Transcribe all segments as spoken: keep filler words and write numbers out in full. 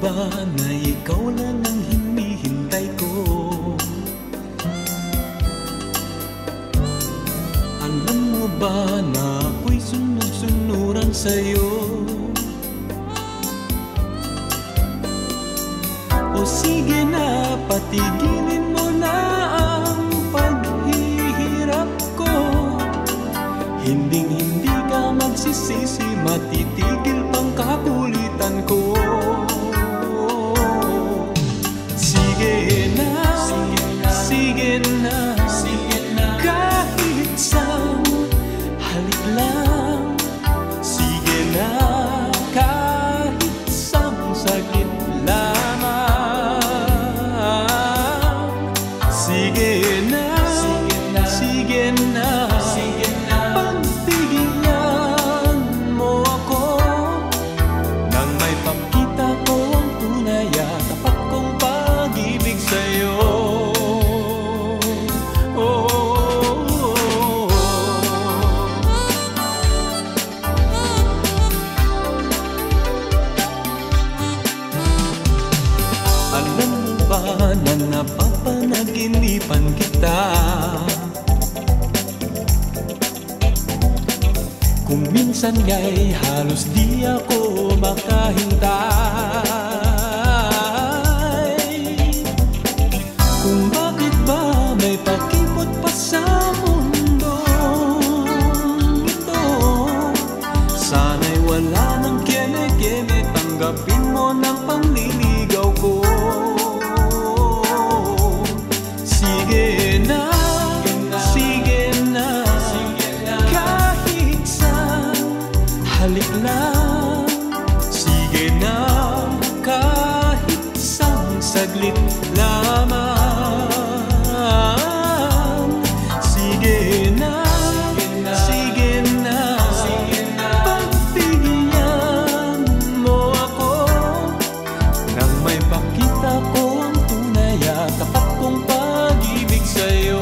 ba na ikaw lang ang hinihintay ko? Alam mo ba na ako'y sunod-sunuran sa'yo? O sige na, patigilin mo na ang paghihirap ko. Hinding-hindi ka magsisisi, matitigil pang kakulitan ko. Sige na, sige na, sige na, kahit saan, halik lang. Sige na, kahit saan, saglit lamang. Sige na, sige na, sige na, pagbigyan mo ako nang may pakita ko ang tunay at tapat kong pag-ibig sa'yo. Oh, oh, oh. Alam mo ba na napapanaginipan kita? Kung minsan nga'y halos di ako makahintay. Kung bakit ba may pakipot pa sa mundong ito. Sana'y wala nang keme-keme, tanggapin mo ng panliligaw ko. Sige na, sige na, kahit saan, halik lang. Sige na, kahit saan, saglit lamang. Sige na, sige na, pagbigyan mo ako nang may pakita ko ang tunay at tapat kong pag-ibig sa'yo.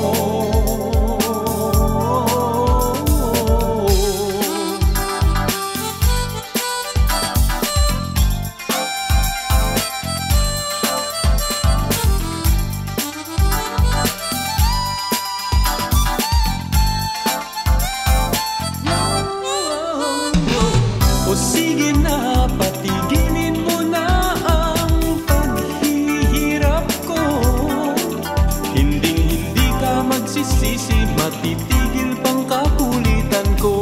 O sige na, patigilin mo na ang paghihirap ko. Hinding-hindi ka magsisisi, matitigil pang kakulitan ko.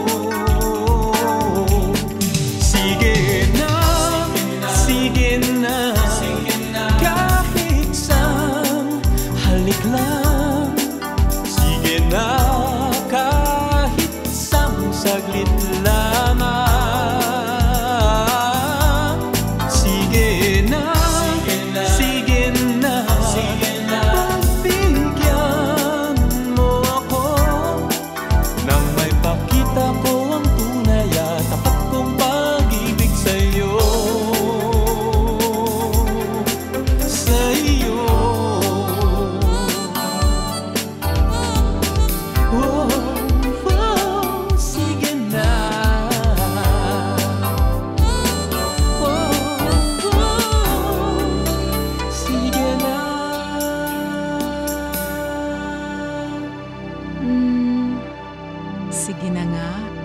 Sige na, sige na, kahit saan, halik lang. Sige na, kahit saan, saglit lamang. Sige na, sige na, pagbigyan mo ako nang may pakita ko ang tunay at tapat kong pag-ibig sa'yo. Sa'yo. Oh, oh, sige na. Oh, oh, sige na. Hmm, sige na nga.